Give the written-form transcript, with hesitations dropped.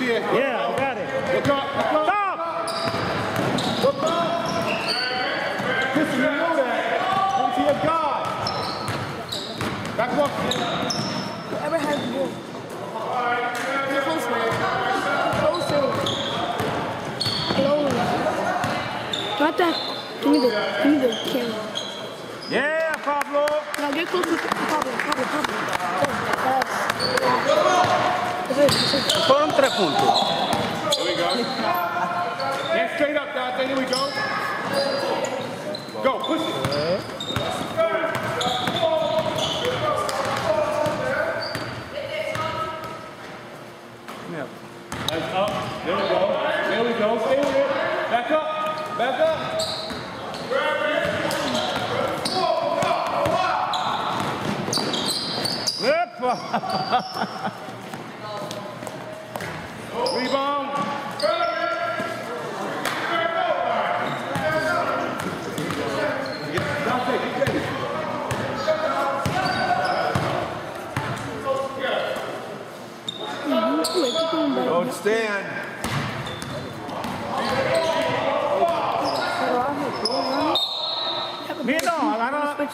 here. Yeah, I got it. Look up. Stop! Look up. Listen, you know that. Let me see your guard. Back up. Whoever has the ball. Get closer. Closer. Close. Drop that. Give me the camera. Yeah, Pablo. Now get closer to Pablo. Fueron 3 puntos. Here we go. Hands straight up, Dante. Here we go. Go, push it. Yeah. Hands up. There we go. There we go. Stay with it. Back up. Back up. Rebound. Dante, get ready. Don't stand. Mira, agarra